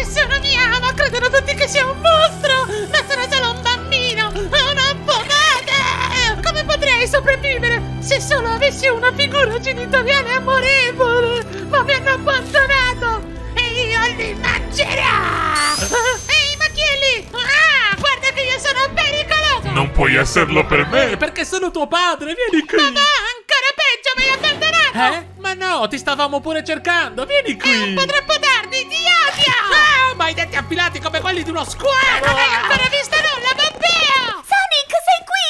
Nessuno mi ama, credono tutti che sia un mostro, ma sono solo un bambino, una pomata! Come potrei sopravvivere se solo avessi una figura genitoriale amorevole? Ma mi hanno abbandonato e io li mangerò! Ehi, ma chi è lì? Ah, guarda che io sono pericoloso! Non puoi esserlo per me! Perché sono tuo padre, vieni qui! Ma va, ancora peggio, mi hai abbandonato! Ma no, ti stavamo pure cercando, vieni qui! È un po' troppo tardi, ti odio! Maledetti affilati come quelli di uno squalo! Non hai ancora visto nulla, Pompeo! Sonic, sei qui?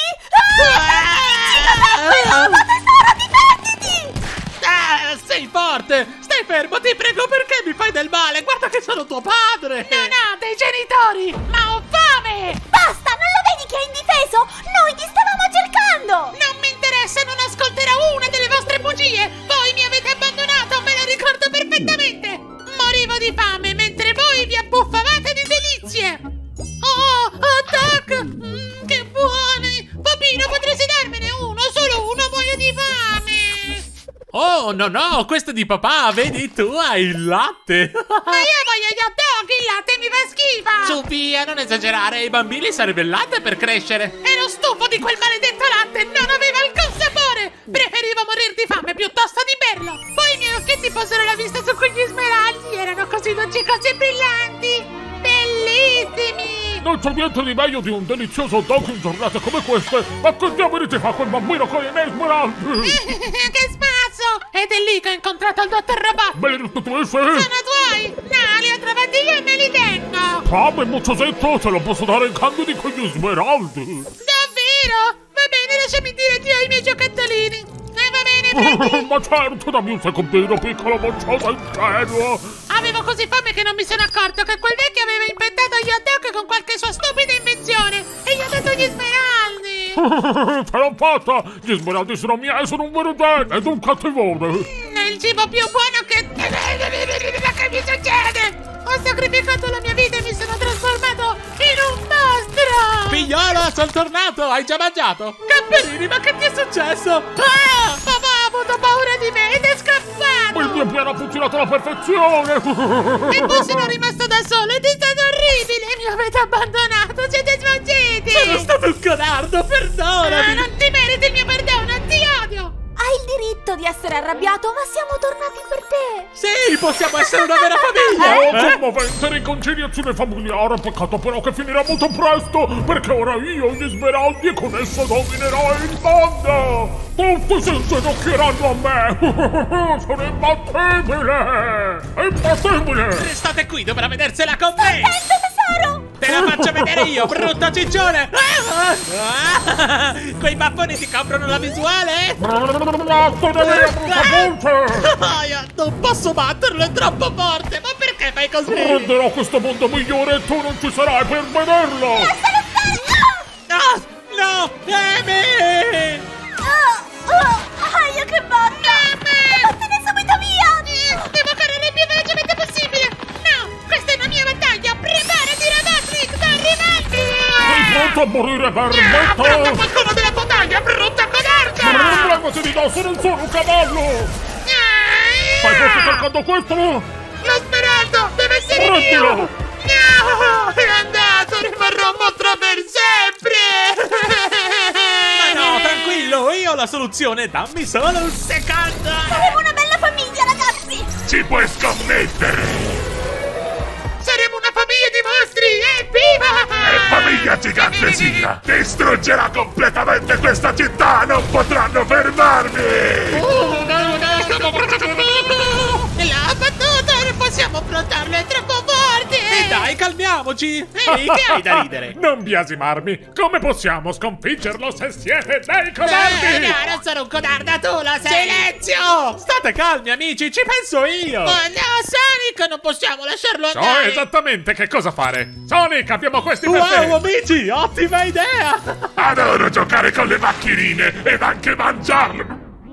Tesoro, difenditi! Sei forte! Stai fermo, ti prego, perché mi fai del male? Guarda che sono tuo padre! Non ho dei genitori, ma ho fame! Basta, non lo vedi che è indifeso? Noi ti stavamo cercando! Non mi interessa, non ascolterò una delle vostre bugie! Voi mi avete abbandonato, me lo ricordo perfettamente! Morivo di fame mentre voi vi abbuffavate di delizie! Oh, attack! Che buoni! Papino, potresti darmene uno? Solo uno, muoio di fame! Oh, no, questo è di papà, vedi, tu hai il latte! Ma io voglio gli hot dog, il latte mi fa schifo! Su, via, non esagerare, ai bambini serve il latte per crescere! Ero stufo di quel maledetto latte, non aveva alcun sapore! Preferivo morir di fame piuttosto di berlo! Poi i miei occhietti posero la vista su quegli smeraldi, erano così dolci e così brillanti! Bellissimi! Non c'è niente di meglio di un delizioso dog in giornate come queste! Ma che diavoli ti fa quel bambino con i miei smeraldi? Che spazio! Ed è lì che ho incontrato il dottor Robot! Me li restituisci? Sono tuoi! No, li ho trovati io e me li tengo! Fammi, mucciosetto, te lo posso dare in cambio di quegli smeraldi! Davvero? Va bene, lasciami dire ti ho i miei giocattolini! Va bene, prendi! Ma certo, dammi un secondino, piccolo mocciosa ingenuo! Avevo così fame che non mi sono accorto che quel vecchio aveva inventato gli hot dog con qualche sua stupida invenzione e gli ho dato gli smeraldi! Ce l'ho fatta! Gli smeraldi sono miei, sono un vero genio ed un cattivone! È il cibo più buono che mi succede! Ho sacrificato la mia vita e mi sono trasformato in un mostro! Figliolo, sono tornato, hai già mangiato? Cappellini, ma che ti è successo? Ah! Papà ha avuto paura di me ed è scappato! Il mio piano ha funzionato alla perfezione! E poi sono rimasto da solo ed è stato orribile! Mi avete abbandonato, siete sfuggiti! Sono stato un codardo, perdonami! Non ti meriti il mio perdono, ti odio! Hai il diritto di essere arrabbiato, ma siamo tornati per te! Sì, possiamo essere una vera famiglia! Commovente riconciliazione familiare, peccato però che finirà molto presto, perché ora io ho gli smeraldi e con esso dominerò il mondo! Tutti si inginocchieranno a me! Sono imbattibile! Imbattibile! Restate qui, dovrà vedersela con me! Attento, tesoro! Te la faccio vedere io, brutto ciccione! Quei baffoni ti coprono la visuale? Non posso batterlo, è troppo forte! Ma perché fai così? Renderò questo mondo migliore e tu non ci sarai per vederlo! Ah, no! Amy! Aia, che botta! Vattene subito via! Devo correre il più velocemente possibile! No! Questa è una mia battaglia! Preparati, Robotnik! Sto arrivando! Sei pronto a morire per Pronto me? qualcuno della battaglia! Brutta codarda! Levati di dosso, non sono un cavallo! Stai forse cercando questo? Lo smeraldo! Deve essere Prendilo! mio! No! È andato! Rimarrò un mostro per sempre! Ma no, tranquillo, io ho la soluzione, dammi solo un secondo! Saremo una bella famiglia, ragazzi! Ci puoi scommettere! Saremo una famiglia di mostri! Evviva! E famiglia gigante sia! Distruggerà completamente questa città! Non potranno fermarmi! L'ha battuto! Non possiamo affrontarlo! È troppo forte! E dai, calmiamoci! Ehi, che hai da ridere? Non biasimarmi! Come possiamo sconfiggerlo se siete dei codardi? No, non sono un codarda, tu lo sei! Silenzio! State calmi, amici, ci penso io! Oh no, Sonic! Non possiamo lasciarlo So andare! esattamente che cosa fare! Sonic, abbiamo questi per te! Wow, amici, ottima idea! Adoro giocare con le macchinine ed anche mangiarle!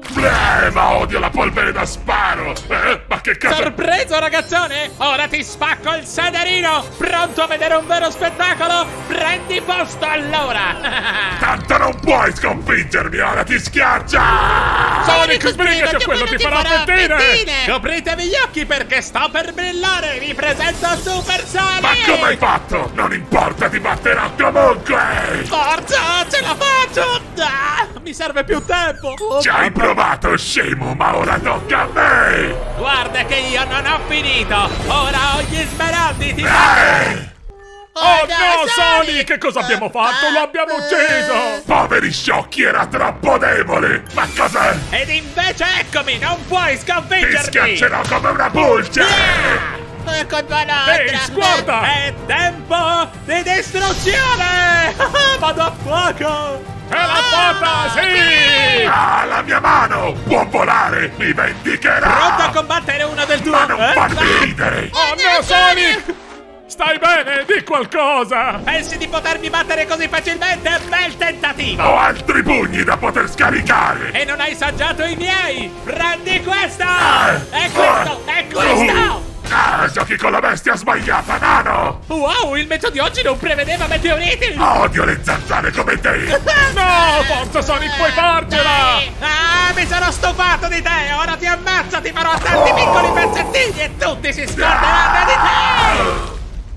Ma odio la polvere da sparo! Ma che cazzo... Sorpreso, ragazzone? Ora ti spacco il sederino! Pronto a vedere un vero spettacolo? Prendi posto allora! Tanto non puoi sconfiggermi, ora ti schiaccia! Sonic, sbrigati o quello ti farà pettine! Copritevi gli occhi perché sto per brillare! Vi presento Super Sonic! Ma come hai fatto? Non importa, ti batterò comunque! Forza, ce la faccio! Ah, mi serve più tempo! Ci hai provato, scemo, ma ora tocca a me! Guarda che io non ho finito! Ora ho gli smeraldi, ti Oh no, Sonic! Cosa abbiamo fatto? Lo abbiamo ucciso! Poveri sciocchi, era troppo debole! Ma cos'è? Ed invece eccomi, non puoi sconfiggermi! Ti schiaccerò come una pulce! È colpa nostra! Ehi, guarda! È tempo di distruzione! Vado a fuoco! Ce l'ha fatta, sì! Ah, la mia mano! Può volare! Mi vendicherà! Pronto a combattere uno del tuo... Ma non farmi ridere! Oh no, Sonic! Stai bene? Di qualcosa! Pensi di potermi battere così facilmente? Bel tentativo! Ho altri pugni da poter scaricare! E non hai saggiato i miei! Prendi questa! E questo! E questo! Giochi con la bestia sbagliata, nano! Wow, il mezzo di oggi non prevedeva meteoriti! Odio le zanzare come te! No, forza Sonic, puoi farcela! Ah, mi sono stufato di te! Ora ti ammazzo, ti farò tanti piccoli pezzettini e tutti si scorderanno di te!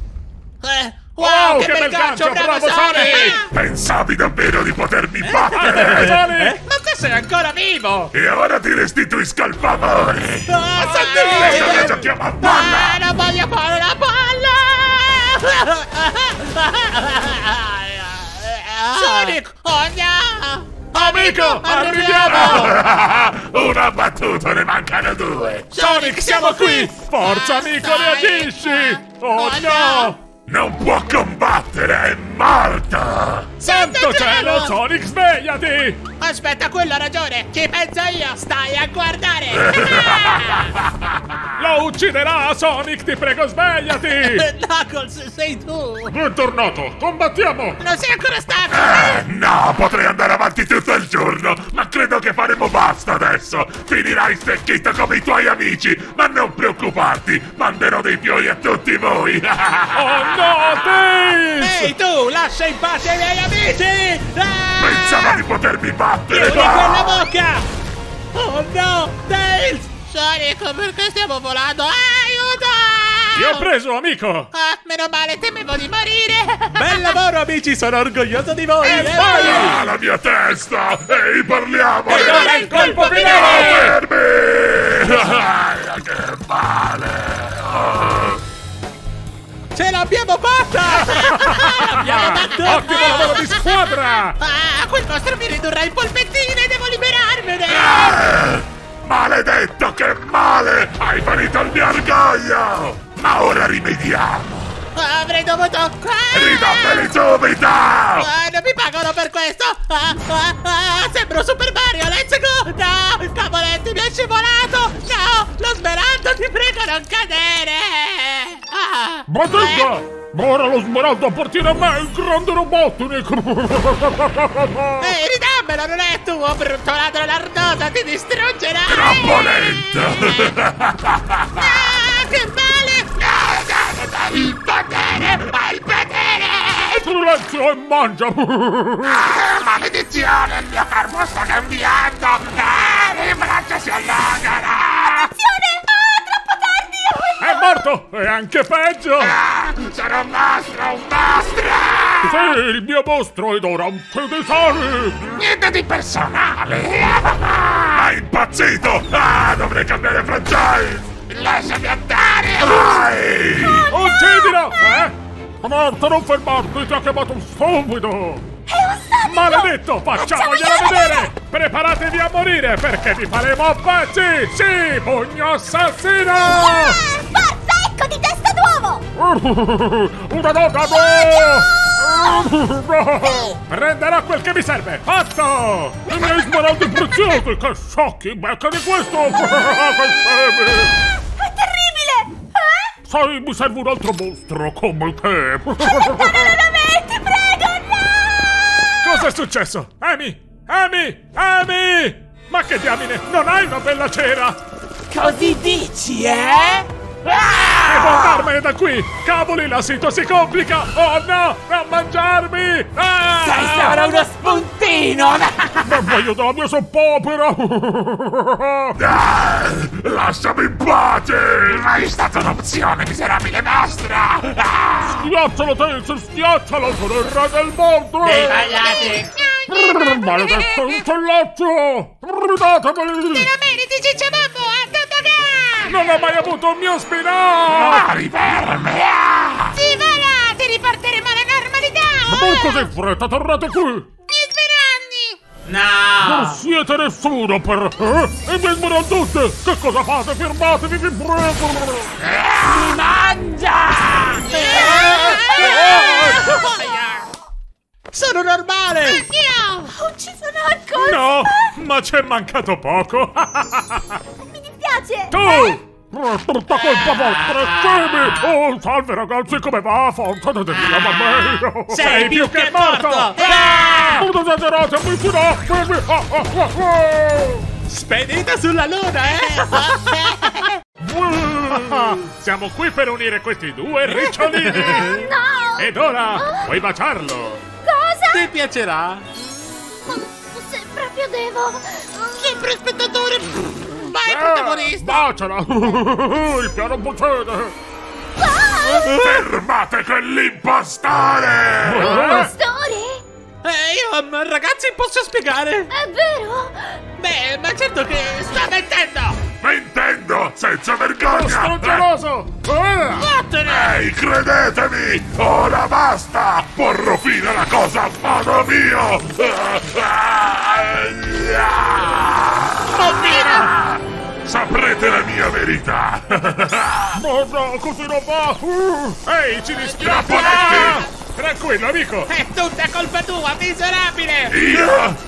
Wow, che bel gancio, bravo Sonic! Pensavi davvero di potermi battere? Sonic? Ma te sei ancora vivo! E ora ti restituisco il favore! Ma Adesso giochiamo a palla! Non voglio fare la palla! Sonic! Oh no! Amico, arriviamo! Una battuta, ne mancano due! Sonic, siamo qui! Forza amico, reagisci! Oh no! Non può combattere, è morta! Santo cielo, Sonic, svegliati! Aspetta, quello ha ragione! Ci penso io, stai a guardare! Lo ucciderà, Sonic, ti prego, svegliati! Knuckles, sei tu! Bentornato, combattiamo! Non sei ancora stanco? No, potrei andare avanti tutto il giorno, ma credo che faremo basta adesso! Finirai stecchito come i tuoi amici, ma non preoccuparti, manderò dei fiori a tutti voi! Oh no, Tails! Ehi tu, lascia in pace i miei amici! Pensava di potermi battere! Chiudi quella bocca! Oh no, Tails! Sonic, perché stiamo volando? Aiuto! Ti ho preso, amico! Ah, meno male, temevo di morire! Bel lavoro, amici, sono orgoglioso di voi! Ah, la mia testa! Ehi, parliamo! Ed ora il colpo finale! Fermi! Che male! Ce l'abbiamo fatta! L'abbiamo battuta! Ottimo lavoro di squadra! Ah, quel mostro mi ridurrà in polpettine! Devo liberarmene! Maledetto, che male! Hai ferito il mio orgoglio! Ma ora rimediamo! Avrei dovuto... Ridammeli subito! Non mi pagano per questo! Sembro Super Mario, let's go! No! Cavoletti, mi è scivolato! No! Lo smeraldo, ti prego, non cadere! Matilda! Ma ora lo smeraldo appartiene a me, il grande Robotnik! Ridammelo, non è tuo, brutto ladro lardosa, ti distruggerai! Troppo lento! Che male! Il potere! Hai il potere! Silenzio e mangia! Maledizione! Il mio corpo sta cambiando! Le braccia si allagano! Attenzione! Ah, troppo tardi! È morto! E anche peggio! Sarà un mostro! Sì, il mio mostro ed ora un tesoro! Niente di personale! È impazzito! Dovrei cambiare franchise! Lasciami andare! Vai! Uccidilo! Morto, non fermarti! Ti ha chiamato un stupido! È un sonico! Maledetto! Facciamogliela vedere! Preparatevi a morire perché vi faremo a pezzi! Sì! Pugno assassino! Forza, ecco di testa d'uomo! Una donna! No! Prenderò quel che mi serve! Pazzo! I miei smeraldi preziosi! Che sciocchi! Becca di questo! Che scemi! È terribile! Sai, mi serve un altro mostro come te! Allontana da me, ti prego, no! Cosa è successo? Amy! Amy! Amy! Ma che diamine, non hai una bella cera! Così dici, eh? Devo andarmene da qui! Cavoli, la situazione si complica! Oh no! Non mangiarmi! Sei solo uno spuntino! Non voglio della mia soppopera! Lasciami in pace! Ma è stata un'opzione, miserabile mostra! Schiaccialo, Tails! Schiaccialo! Sono il re del mondo! Maledetto uccellaccio! Datemeli! Te la meriti, Cicciabambo! A Totogà! Non ho mai avuto un mio spin-off! Mari ferme! Sì, va là! Ti riporteremo alla normalità! Ma non così in fretta, tornate qui! Gli smeraldi! Non No! siete nessuno per... I miei smeralducce! Che cosa fate? Firmatevi, vi prego! Mi mangia! Sono normale! Anch'io! Ho ucciso Knuckles! No, ma c'è mancato poco! Mi dispiace! Tu! Tutta colpa vostra, scemi! Oh, salve ragazzi, come va? Forza, datevi la mano! Sei più che morto! Non esagerate, amici, no! Spedita sulla luna, eh? Siamo qui per unire questi due ricciolini! No! Ed ora, vuoi baciarlo? Cosa? Ti piacerà? Se proprio devo... Sempre spettatore! Vai, protagonista! Baciala! Il piano procede! Fermate quell'impostore! Storie? Ragazzi, posso spiegare? È vero? Beh, ma certo che sta mentendo! Mentendo senza vergogna! Sono geloso! Vattene! Ehi, credetemi! Ora basta! Porrò fine alla cosa a modo mio! Saprete la mia verità! No, no, così non va! Ehi, ci dispiace! Trappoletti! Tranquillo, amico! È tutta colpa tua, miserabile! Io?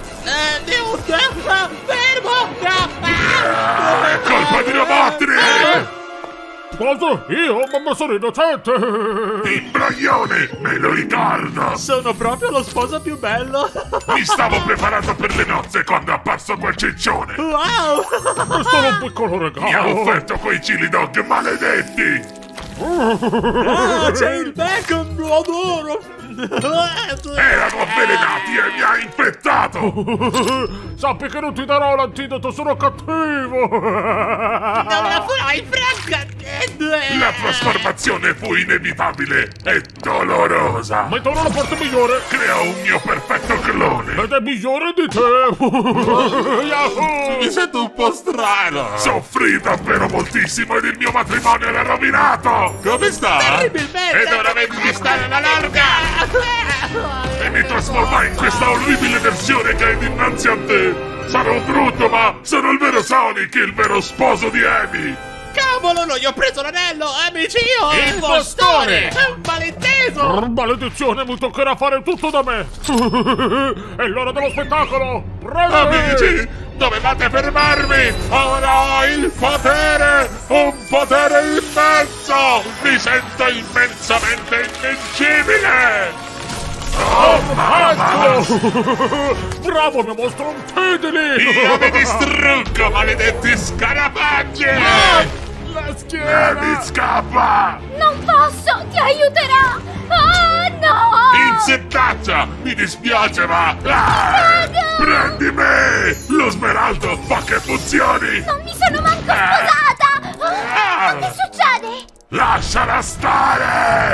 Fermo! È colpa di Robotri! Cosa? Io? Ma sono innocente! Imbroglione! Me lo ricordo! Sono proprio lo sposo più bello! Mi stavo preparando per le nozze quando è apparso quel ciccione! Wow! È solo un piccolo Mi ha regalo! offerto quei chili dog maledetti! Ah, c'è il bacon, lo adoro! Erano avvelenati e mi ha infettato! Sappi che non ti darò l'antidoto, sono cattivo! Non la farai, Franca! La trasformazione fu inevitabile e dolorosa! Ma intorno alla parte migliore! Creò un mio perfetto clone! Ed è migliore di te! Yahoo! sento un po' strano! Soffrì davvero moltissimo ed il mio matrimonio era rovinato! Come sta? Terribilmente! Ed ora vedi di stare alla larga! E mi trasformai in questa orribile versione che è dinanzi a te! Sarò brutto, ma sono il vero Sonic, il vero sposo di Amy! Cavolo, non gli ho preso l'anello, amicio! Impostore! È un malinteso! Maledizione, mi toccherà fare tutto da me! È l'ora dello spettacolo! Prego! Amici, dovevate fermarmi! Ora ho il potere! Un potere immenso! Mi sento immensamente invincibile! Oh, mamma! Bravo, mio mostro, uccidili! Io vi distruggo, maledetti scarafaggi! La schiena! Mi scappa! Non posso! Ti aiuterò! Oh, no! Insettaccia! Mi dispiace, ma... Ah! Prendi me! Lo smeraldo fa che funzioni! Non mi sono manco sposata! Ah! Che succede? Lasciala stare!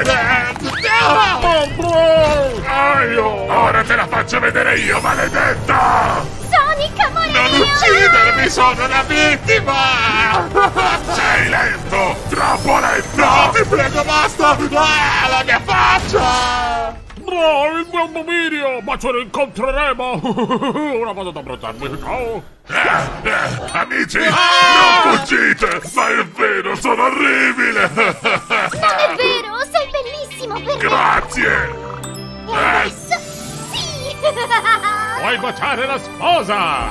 Ora te la faccio vedere io, maledetta! Sonic, amore Non mio! uccidermi, sono una vittima! Sei lento! Troppo lento! No, ti prego, basta! Ah, la mia faccia! No, il mio abominio! Ma ce lo incontreremo! Ora vado ad abbracciarmi, ciao! Amici, non fuggite! Ma è vero, sono orribile! Non è vero! Sei bellissimo per me! Grazie! E adesso... Sì! Vuoi baciare la sposa?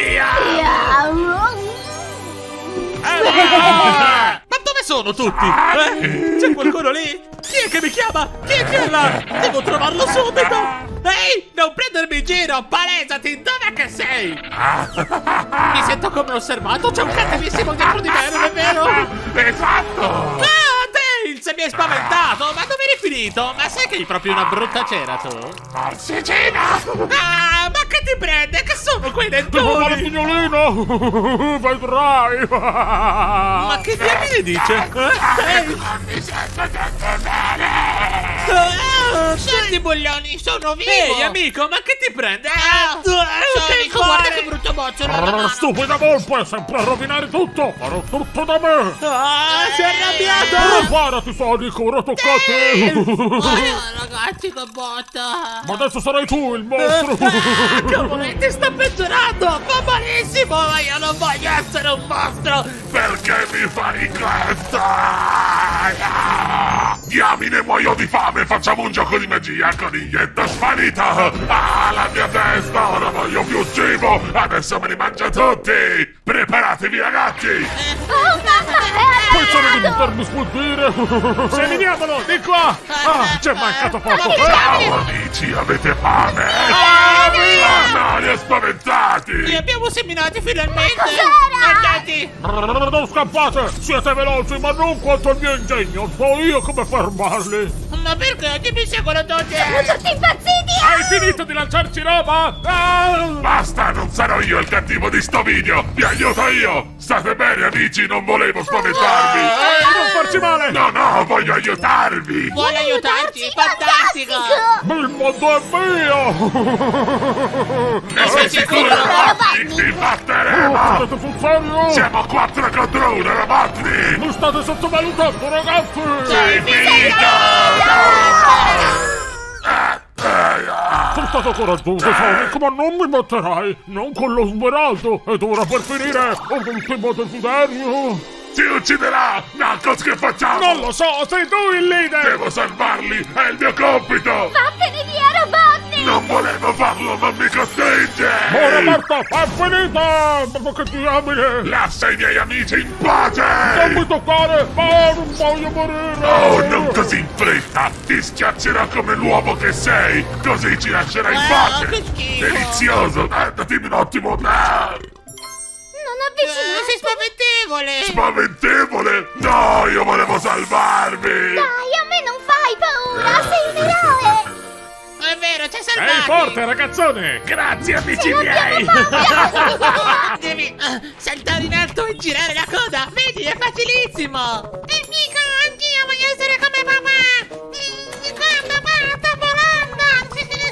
Ma dove sono tutti? C'è qualcuno lì? Chi è che mi chiama? Chi è quella? Devo trovarlo subito! Ehi, non prendermi in giro, palesati, dov'è che sei? Mi sento come osservato, c'è un cattivissimo dietro di me, non è vero? Esatto! Ah, Tails, mi hai spaventato, ma dove eri finito? Ma sai che hai proprio una brutta cera tu? Morsicina! Ah, ma che ti prende? Che sono quei Devo fare dentoni? pignolino! Vedrai! Ma che diavolo dice? Tails? Mi sento tanto bene! Senti buglioni, sono vivo! Ehi amico, ma che ti prende? Amico, guarda che brutto boccolo! Stupida volpe, sempre a rovinare tutto! Farò tutto da me! Ah, si è arrabbiato! Preparati, Sonic, ora tocca a te! Ragazzi, che botta! Ma adesso sarai tu il mostro! Cavolo, sta peggiorando! Va malissimo, ma io non voglio essere un mostro! Perché mi fai questo? Diamine, muoio di fame! Facciamo un gioco di magia, coniglietta sparita! Ah, la mia testa! Ora voglio più cibo! Adesso me li mangio tutti! Preparatevi, ragazzi! Oh, mamma! Pensare di potermi sfuggire! Seminiamolo, di qua! Ah, ci è mancato poco! Ciao, amici, avete fame? No, li ho spaventati! Li abbiamo seminati finalmente! Cos'era? Guardati! Non scappate! Siete veloci, ma non quanto il mio ingegno! So io come fermarli! Ma perché? Che mi seguono tutti? Siamo tutti impazziti! Hai finito di lanciarci roba? Ah! Basta, non sarò io il cattivo di sto video! Vi aiuto io! State bene, amici, non volevo spaventarvi! Non farci male! No, voglio aiutarvi! Vuole aiutarci? Fantastico! Il mondo è mio! Ne sei sicuro, Robotnik? Vi batteremo! Siete sul serio? Siamo 4 contro 1, Robotnik! Mi state sottovalutando, ragazzi! Sei finito! Sono stato coraggioso, Sonic, ma non mi batterai! Non con lo smeraldo! Ed ora per finire, ho l'ultimo desiderio! Ci ucciderà! Knuckles, che facciamo? Non lo so, sei tu il leader! Devo salvarli! È il mio compito! Vattene via, Robotnik! Non volevo farlo, ma mi costringe! Ora Marta, è finita! Ma che diamine! Lascia i miei amici in pace! Non mi toccare! Ma non voglio morire! Oh, non così in fretta! Ti schiaccerò come l'uomo che sei! Così ci lascerai in pace! che schifo. Delizioso! Datemi un attimo! Non avvicinarti! Sei spaventevole! Spaventevole! No, io volevo salvarvi! Dai, a me non fai paura! Sei un eroe! È vero, ci hai Sei salvati! forte, ragazzone! Grazie, amici Ce l'abbiamo miei! fatta! Devi saltare in alto e girare la coda! Vedi, è facilissimo! E mica, anch'io voglio essere come papà! Guarda, papà, sta volando!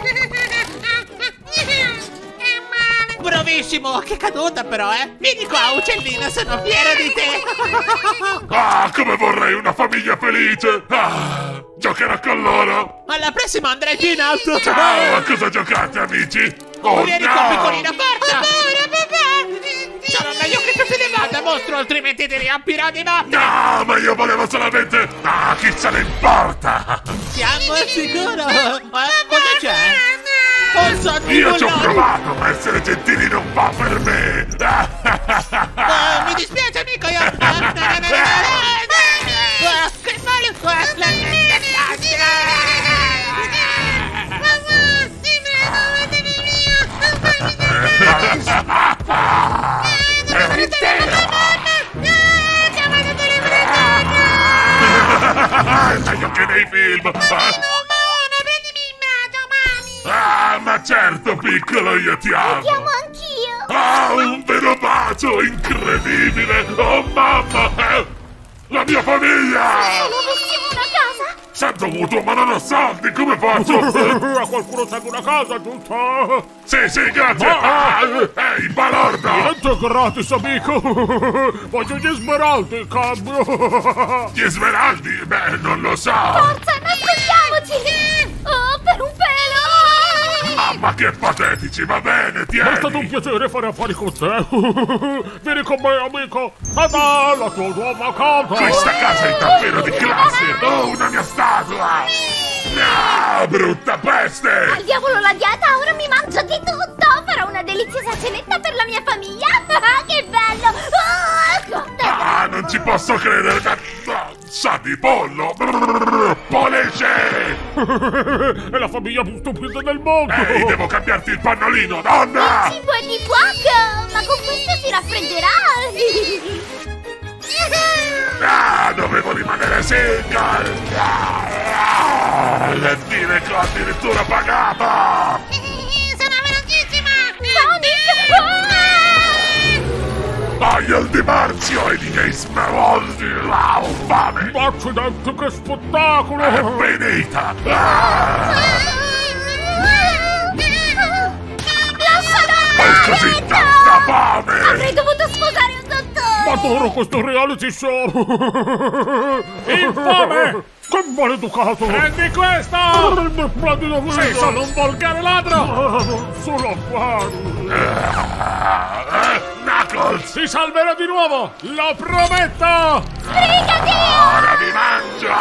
Che male! Bravissimo! Che caduta però, eh! Vieni qua, uccellina, sono fiera di te! Ah, come vorrei una famiglia felice! Ah, giocherò con loro! Alla prossima andrai più in alto! Ciao, a cosa giocate, amici? Oh, Vieni qua, no! piccolina, forza! Sarà meglio che tu te ne vada, mostro, altrimenti ti riempirò di notte! No, ma io volevo solamente... Ah, chi se ne importa? Siamo al sicuro! Cosa c'è? Un sotto di Io ci ho bulloni! provato, ma essere gentili non fa per me! Mi dispiace, amico, io... Che male! È intero! È meglio che nei film! Ah, ma certo, piccolo, io ti amo! Ti amo anch'io! Ah, un vero bacio incredibile! Oh, mamma! La mia famiglia! Se avessimo una casa! Sento mutuo, ma non ho soldi, come faccio? A qualcuno serve una casa, giusto? Sì, grazie! Ehi, balordo! Niente gratis, amico! Voglio gli smeraldi in cambio! Gli smeraldi? Beh, non lo so! Forza, nascondiamoci! Oh, per un pelo! Mamma, che patetici, va bene, È stato un tieni! piacere fare affari con te! Vieni con me, amico! Tada, la tua nuova casa! Questa casa è davvero di classe! Oh, una mia statua! No, brutta peste! Al diavolo la dieta, ora mi mangio di tutto! Farò una deliziosa cenetta per la mia famiglia! Che bello! Ah, non ci posso credere! Sa di pollo! Polesce! È la famiglia più stupida del mondo! Ehi, devo cambiarti il pannolino, donna! Il cibo è di fuoco, ma con questo si raffredderà. Ah, dovevo rimanere single! E dire che ho addirittura pagato! Sono velocissima! Voglio il dimarzio e i miei smeraldi! Ho fame! Accidenti, che spettacolo! È finita! Ho così tanta fame! Avrei dovuto sposare un dottore. Adoro questo reality show! Infame! Che maleducato! Prendi questa! Sei solo un volgare ladro! Non sono affari! Knuckles! Ti salverò di nuovo! Lo prometto! Ora mi mangio!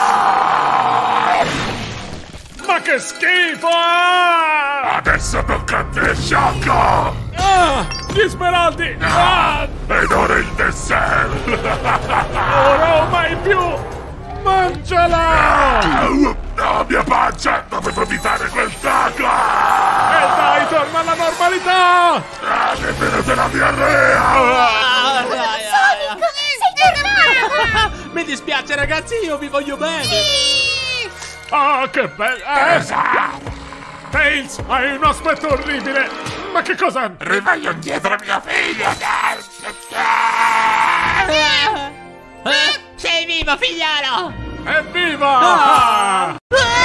Ma che schifo! Adesso tocca a te, sciocco! Ah, gli smeraldi! Ah, Ed ora il dessert! ora o mai più! Mangiala! No, mia pancia! Dovevo evitare quel taco! E dai, torna alla normalità! Ah, mi è venuta la diarrea! Sonic, sei tornato. Mi dispiace ragazzi, io vi voglio bene. Ah, che bello! Tails, hai un aspetto orribile! Ma che cosa? Rivoglio dietro mia figlia! Sei vivo, figliolo! Evviva!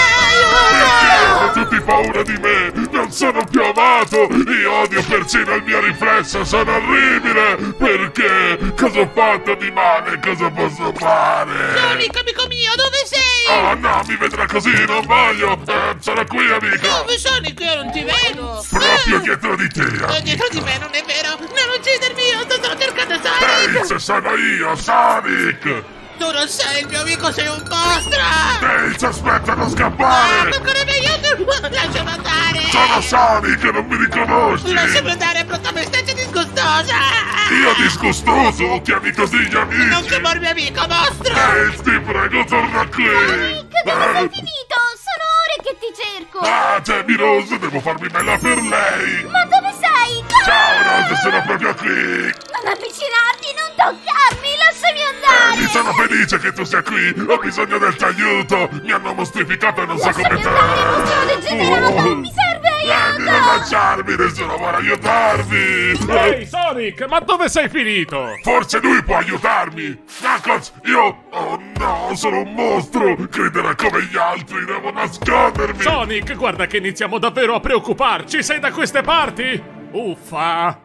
Perché hanno tutti paura di me? Non sono più amato! Io odio persino il mio riflesso! Sono orribile! Perché? Cosa ho fatto di male? Cosa posso fare? Sonic, amico mio, dove sei? Oh no, mi vedrà così, non voglio! Sono qui, amico! Dove Sonic? Io non ti vedo! Proprio dietro di te! Dietro di me, non è vero! Non uccidermi, io sto solo cercando Sonic! Tails, sono io, Sonic! Tu non sei il mio amico, sei un mostro! Tails, aspetta, non Ah, scappare! ancora mi aiuto! Lasciami andare! Sono Sonic, non mi riconosci! Lasciami andare, brutta bestia disgustosa! Io disgustoso? Chiami così gli amici! Non chiamarmi amico, mostro! Tails, ti prego, torna qui! Sonic, dove sei finito? Sono ore che ti cerco. Ah, Jamie Rose, devo farmi bella per lei! Ma dove sei? Ciao, Rose, sono proprio qui! Non avvicinarti, non toccarmi, lasciami andare. Mi sono felice che tu sia qui! Ho bisogno del tuo aiuto! Mi hanno mostrificato e non so come Lasciami andare, mostro degenerato, mi serve aiuto. Non lasciarmi, nessuno vuole aiutarmi! Ehi, Sonic, ma dove sei finito? Forse lui può aiutarmi! Knuckles, io... Oh no, sono un mostro! Crederà come gli altri, devo nascondermi! Sonic, guarda che iniziamo davvero a preoccuparci! Sei da queste parti? Uffa!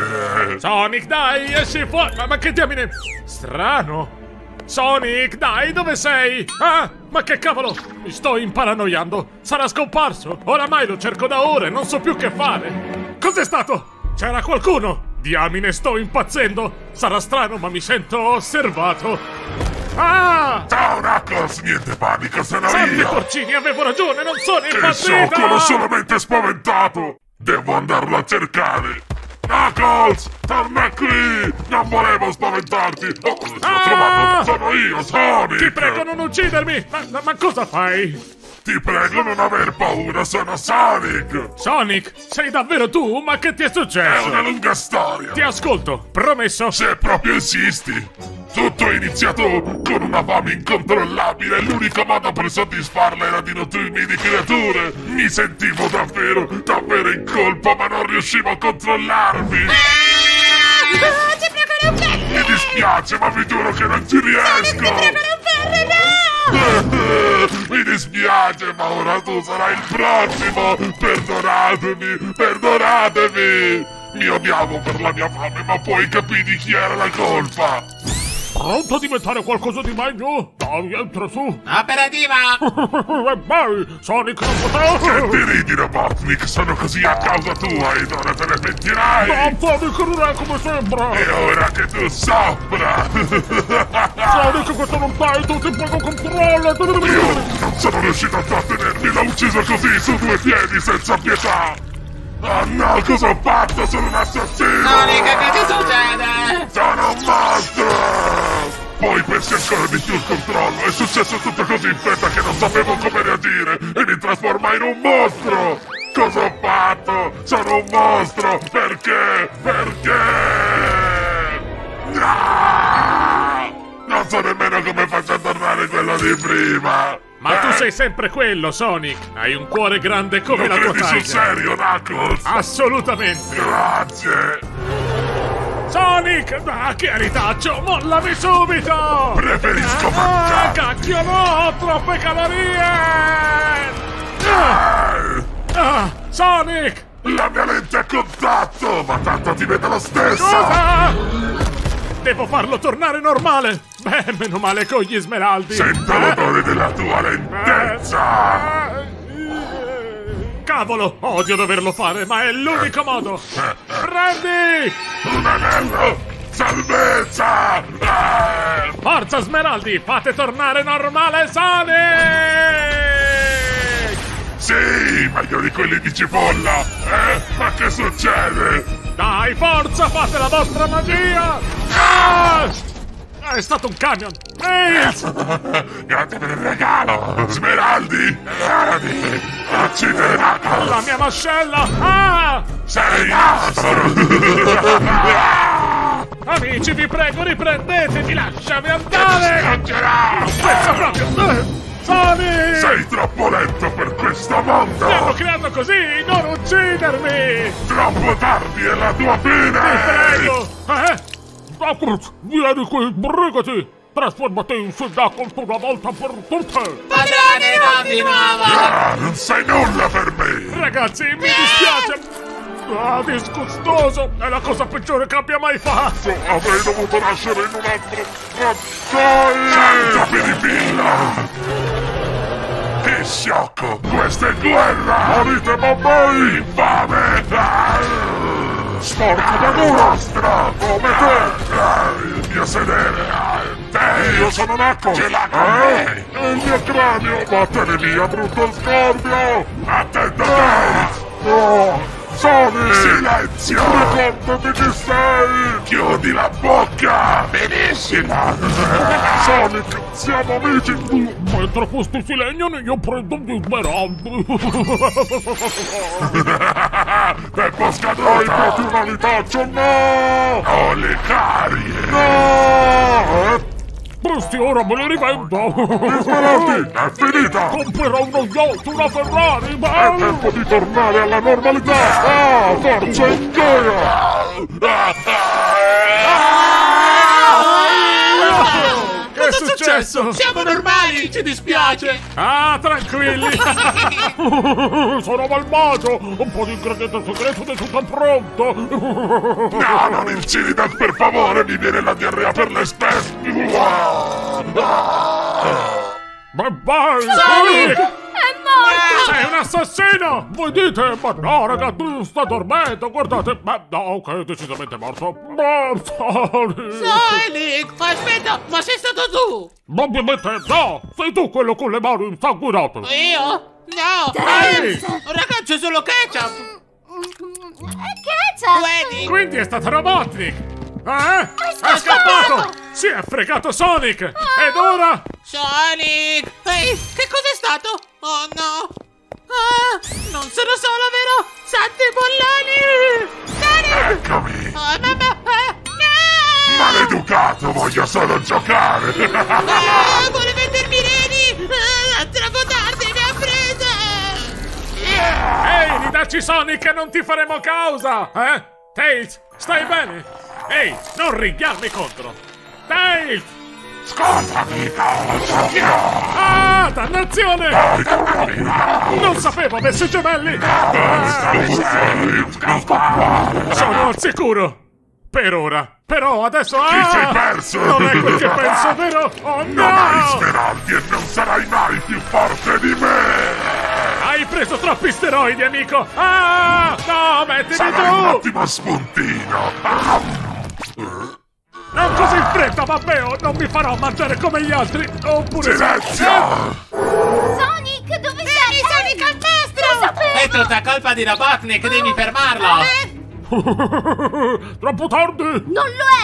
Sonic, dai, esci fuori! Ma che diamine... Strano! Sonic, dai, dove sei? Ah, ma che cavolo! Mi sto imparanoiando! Sarà scomparso! Oramai lo cerco da ore, non so più che fare! Cos'è stato? C'era qualcuno? Diamine, sto impazzendo! Sarà strano, ma mi sento osservato! Ah! Ciao Knuckles, niente panico, sono Salve, io! porcini, avevo ragione, non sono Che impazzito! sciocco, l'ho solamente spaventato! Devo andarlo a cercare! Knuckles, torna qui! Non volevo spaventarti! Oh, l'ho trovato! Sono io, Sonic! Ti prego, non uccidermi! Ma cosa fai? Ti prego non aver paura, sono Sonic! Sonic, sei davvero tu? Ma che ti è È successo? una lunga storia! Ti ascolto, promesso. Se proprio insisti! Tutto è iniziato con una fame incontrollabile e l'unico modo per soddisfarla era di nutrirmi di creature! Mi sentivo davvero, davvero in colpa, ma non riuscivo a controllarmi! Ti prego, non farlo! Mi dispiace, ma vi giuro che non ci riesco! Ti prego, non farlo, no! Mi dispiace, ma ora tu sarai il prossimo! Perdonatemi, perdonatemi! Mi odiavo per la mia fame, ma poi capì di chi era la colpa! Pronto a diventare qualcosa di meglio? Dai, entra su. Operativa! E vai, Sonic non potrà... Che ti ridi, Robotnik? Sono così a causa tua ed ora te ne pentirai! No, Sonic non è come sembra. E ora che tu soffra! Sonic, questo non fai, tu ti prego controlla. Io non sono riuscito a trattenermi, l'ho ucciso così, su due piedi, senza pietà! Oh no, cosa ho fatto? Sono un assassino! Sonic, che ti succede? Sono un mostro! Poi persi ancora di più il controllo. È successo tutto così in fretta che non sapevo come reagire e mi trasformai in un mostro. Cosa ho fatto? Sono un mostro. Perché? Perché? No! Non so nemmeno come faccio a tornare quello di prima. Ma tu sei sempre quello, Sonic! Hai un cuore grande come la tua credi sul taglia! serio, Knuckles? Assolutamente! Grazie! Sonic! Ah, che ritaccio! Mollami subito! Preferisco Ah, mangiare! cacchio no! Troppe calorie! Sonic! La mia lente a contatto! Ma tanto ti vedo lo stesso! Cosa? Devo farlo tornare normale! Beh, meno male con gli smeraldi! Sento l'odore della tua lentezza! Cavolo! Odio doverlo fare, ma è l'unico modo! Prendi! Un anello! Salvezza! Forza Smeraldi! Fate tornare normale Sonic! Sì! Meglio di quelli di cipolla! Ma che succede? Dai, forza! Fate la vostra magia! Ah! È stato un camion! Tails! Grazie per il regalo! Smeraldi! Uccidere Knuckles! La mia mascella! Ah! Sei astro! Amici, vi prego, riprendetevi! Lasciami andare! Scaccerà! Pensa proprio! Sonic! Sei troppo lento per questo mondo! Mi hanno creato così! Non uccidermi! Troppo tardi è la tua fine! Ti prego! Vieni qui, brigati! Trasformati in Knuckles una volta per tutte! Padrone, non di nuovo! Non sei nulla per me! Ragazzi, mi dispiace! Ah, disgustoso! È la cosa peggiore che abbia mai fatto! Avrei dovuto nascere in un altro... Santa piripilla! Che sciocco! Questa è guerra! Morite bambini! Infame! Sporco da mostro! Come te! Il mio sedere! Io sono Knuckles! Ce l'ha con me! E il mio cranio! Vattene via, brutto scorbio! Attento te! Oh! Sonic! Silenzio! Ricordati chi sei! Chiudi la bocca! Benissimo! Sonic, siamo amici! Mentre questi si legnano io prendo gli smeraldi! Tempo scaduto! Hai proprio una litaccia, no! Ho le carie! No! Questi ora me li rivendo! Smeraldi, è finita! Comprerò uno yacht, una Ferrari, È ma... tempo di tornare alla normalità! Forza in Che è successo? Siamo normali, ci dispiace! Ah, tranquilli! Sono malvagio! Un po' di ingrediente segreto di tutto è pronto! No, non il Civitas, per favore! Mi viene la diarrea per le spese! Ma vai! Sonic! È morto! Sei un assassino! Voi dite, ma no ragazzi, sta dormendo, guardate! Ma no, ok, è decisamente morto! Ma Sonic! Sonic! Aspetta, ma sei stato tu? Ovviamente no! Sei tu quello con le mani insanguinate! Io? No! Ehi! Ragazzi, è solo ketchup! Ketchup! Vedi? Quindi è stato Robotnik! Ha scappato! scappato! Si è fregato Sonic! Ed ora? Sonic! Ehi, che cos'è stato? Oh no! Ah, non sono solo, vero? Santi bolloni! Sonic! Eccomi! Oh, mamma! No! Maleducato, voglio solo giocare! Vuole mettermi reni! Troppo tardi, mi ha preso! Ehi, ridacci Sonic e non ti faremo causa! Tails, stai bene? Ehi, non ringhiarmi contro! Tails! Scusami, Ah, dannazione! Non sapevo avessi gemelli! Sono al sicuro! Per ora! Però adesso... Ti sei perso! Non è quel che penso, vero? Oh Non hai no! smeraldi e non sarai mai più forte di me! Hai preso troppi steroidi, amico! Ah! No, mettimi Sarai un giù! ottimo spuntino! Non così in fretta, Matteo! Non mi farò mangiare come gli altri! Oppure... Silenzio! Sonic, dove sei? Sonic al mostro! Lo sapevo! È tutta colpa di Robotnik, devi fermarlo! Troppo tardi! Non lo è,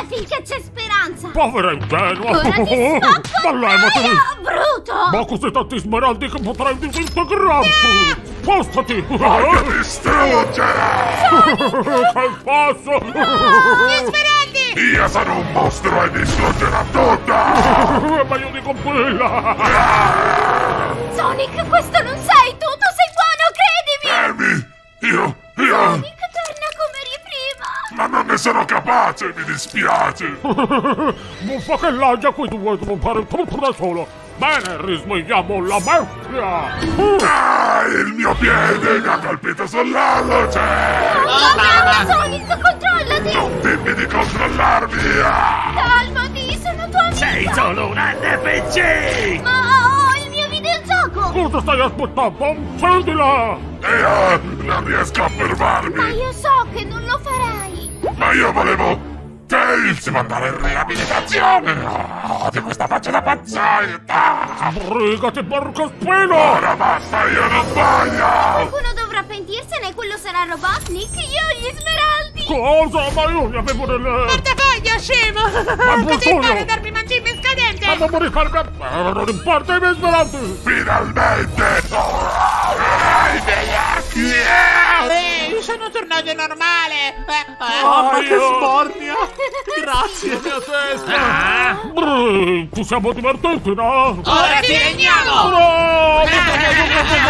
finché c'è speranza. Povera ingenua! Ora ti spacco Ma levati! bruto! Ma così tanti smeraldi che potrai disintegrarti! Spostati! Voglio distruggere! Che passo! Gli smeraldi! Io sono un mostro e distruggerò tutto! Ma io dico quella! Sonic, questo non sei tu! Tu sei buono, credimi! Io... Sonic, torna come eri prima! Ma non ne sono capace, mi dispiace! Buffa che l'agia qui due devo fare tutto da solo! Bene, risvegliamo la bestia! Ah, il mio piede mi ha colpito sull'alluce! Mamma, Sonic, controllati! Non dimmi di controllarmi! Ah! Calmati, sono tua amica! Sei solo un NPC! Ma ho il mio videogioco! Cosa stai aspettando? Accendila! Io non riesco a Ma fermarmi! io so che non lo farai! Ma io volevo... Tails mandare in riabilitazione! Oh, di questa faccia da pazzetta! Sbrigati, porco spino! Ora basta, io non voglio! Qualcuno dovrà pentirsene e quello sarà Robotnik, io ho gli smeraldi! Cosa? Ma io ne avevo delle... Portafoglio, scemo! Ma Così buffone! fare darmi mangime scadente! Ma non rifarmi... Non importa i miei smeraldi! Finalmente! I miei occhi! Ehi, sono tornato normale! Mamma, che sbornia! Grazie! Mia testa! Ci siamo divertenti, no? Ora ti regniamo! No!